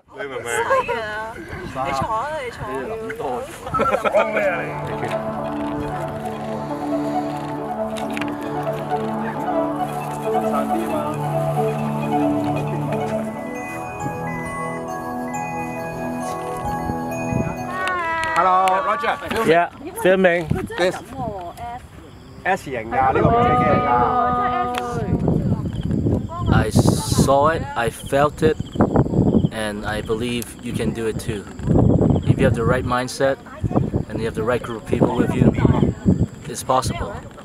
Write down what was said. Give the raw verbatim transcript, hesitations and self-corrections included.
你明唔明？係啊，你坐啦，你坐。你諗多咗。講咩啊你？散啲嘛。Hello, Roger. Yeah, filming. 佢真係咁喎 S 型㗎，呢個唔係機嚟㗎。 I saw it, I felt it, and I believe you can do it too. If you have the right mindset and you have the right group of people with you, it's possible.